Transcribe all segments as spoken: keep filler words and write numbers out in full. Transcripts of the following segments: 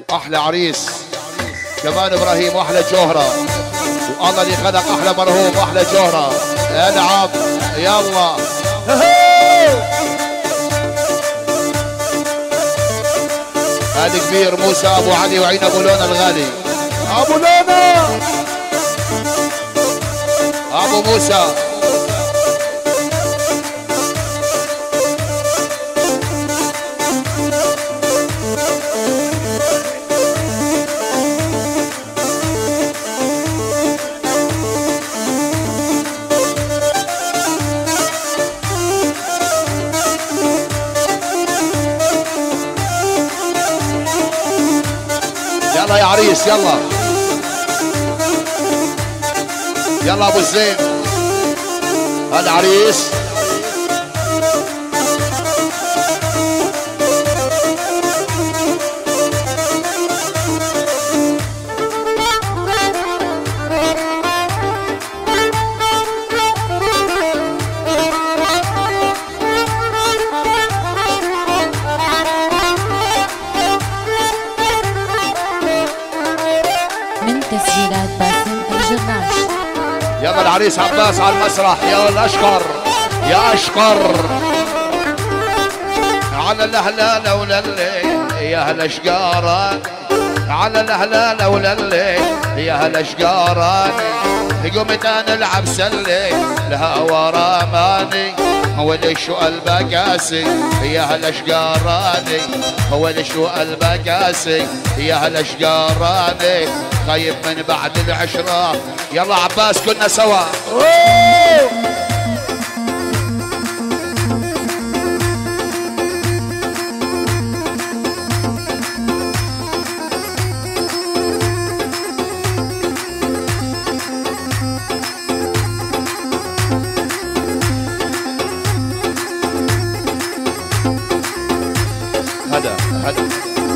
احلى عريس كمان ابراهيم واحلى جوهره، والله اللي خلق احلى مرهوب واحلى جوهره. العب يلا. هذا كبير موسى ابو علي وعين ابو لونا الغالي. ابو لونا ابو موسى. يلا يا عريس يلا يلا ابو الزين. هذا عريس تسجيلات باسم الجراش. يلا العريس عباس على المسرح. يا الاشقر يا اشقر على الهلالة وللي يا هالاشقاراني، على الهلالة وللي يا هالاشقاراني. قمت انا العب سلي الهوى رماني، هو اللي شو قلبه قاسي يا هالاشقاراني، هو اللي شو قلبه قاسي يا هالاشقاراني. خايف من بعد العشرة. يلا عباس كنا سوا. هذا هذا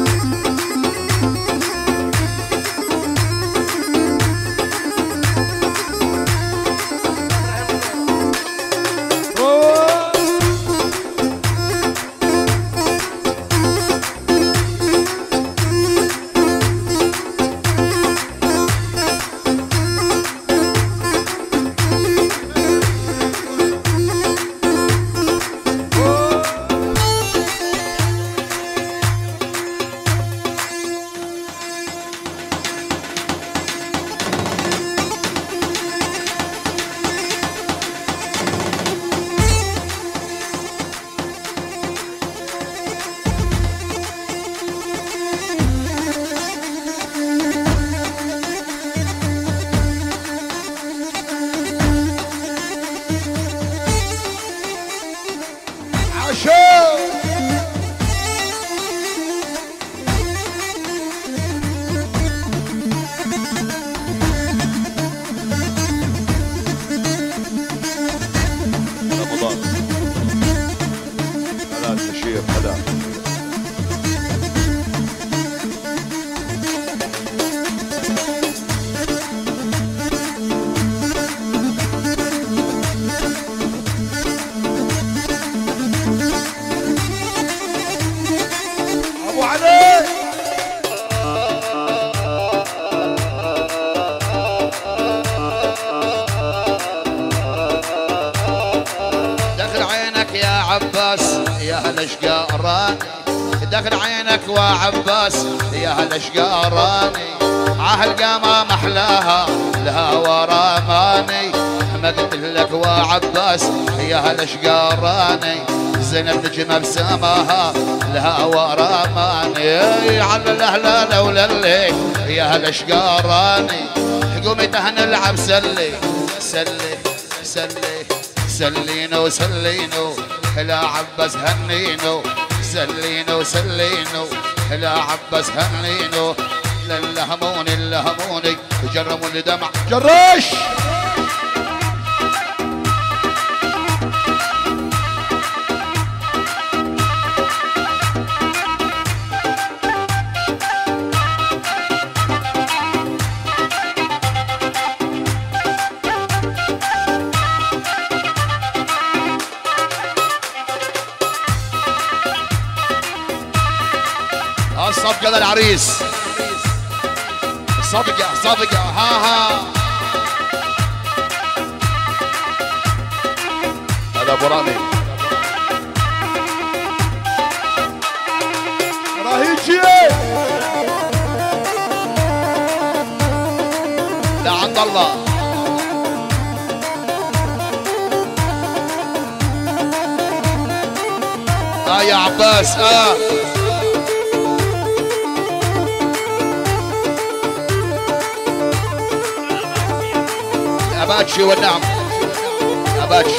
عباس يا هالاشقاراني، دخل عينك وعباس يا هالاشقاراني. عهالقامة محلاها الهوى رماني، ما قلت لك وعباس يا هالاشقاراني. زينب نجمة بسماها الهوى رماني، على الهلالة وللي يا هالاشقاراني. قومي نلعب سلي سلي سلي سلينو سلينو لا عباس هنينو، سلينو سلينو لا عباس هنينو. للهموني اللهموني جرموا الدمع جرش. الصفقة للعريس صفقة صفقة ها ها. هذا ابو رامي رهيجي. لا عبد الله اه يا عباس اه. اباتشي والنعم اباتشي.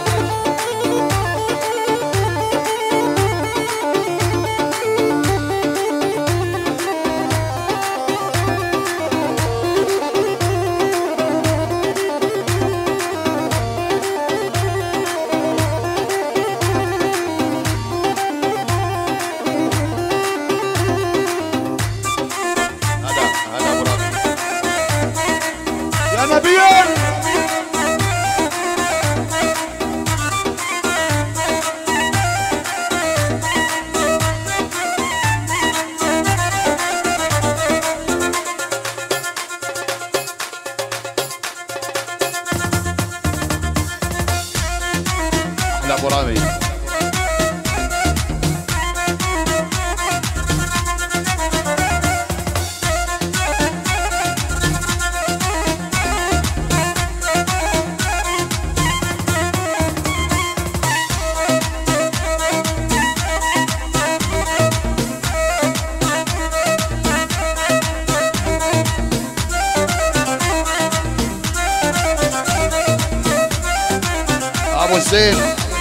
ابو رامي ابو حسين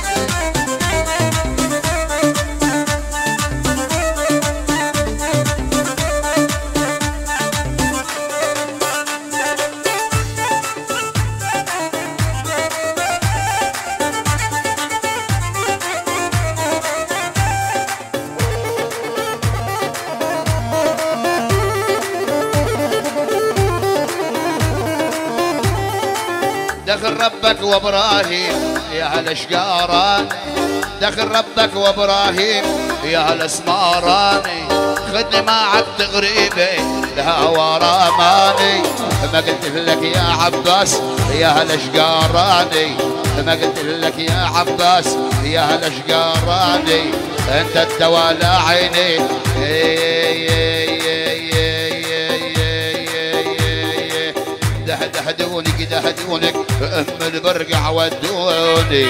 دخل ربك وابراهيم يا هلا شقاراني. دخل ربك وابراهيم يا هلا سماراني. خذني معك تغريبي الهوى رماني. ما قلت لك يا عباس يا هلا شقاراني. ما قلت لك يا عباس يا هلا شقاراني. انت الدواء لعيني دهدونك دهدونك ام البرقع ودوني.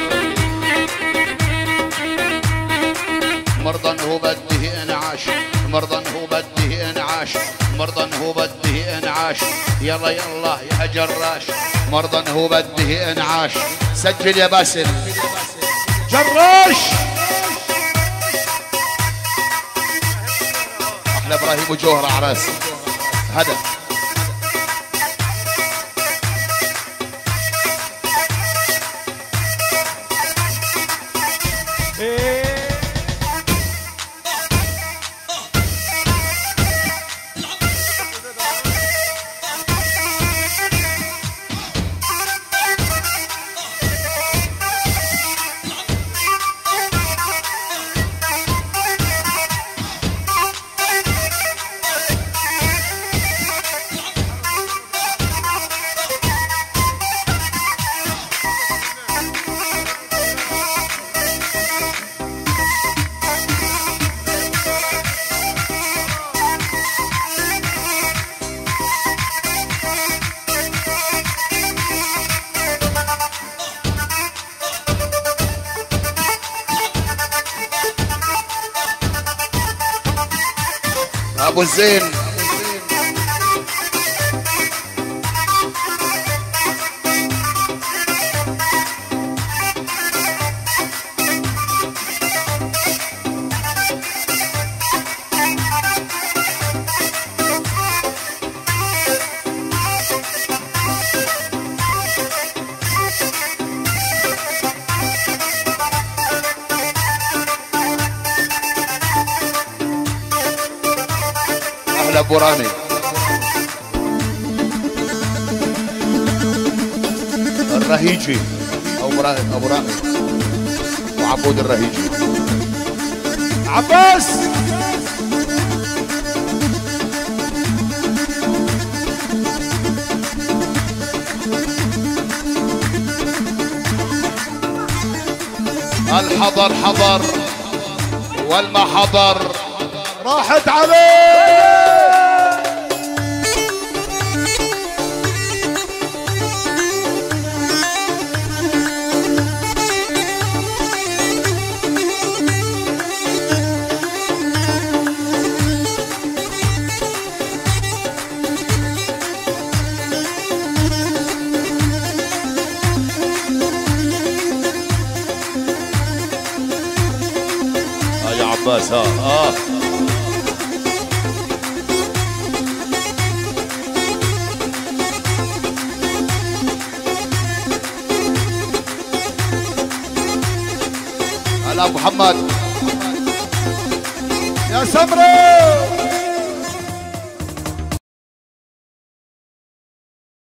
مرضا هو بده انعاش مرضا هو بده انعاش مرضا هو بده انعاش. يلا يلا يا جراش مرضا هو بده انعاش. سجل يا باسل جراش. احلى ابراهيم وجوهر عراس هدف. ابو الزين ابو رامي الرهيجي ابو رامي ابو رامي وعبود الرهيجي. عباس الحضر حضر والما حضر راحت عليه. يا عباس ها اه هلا محمد يا سمرة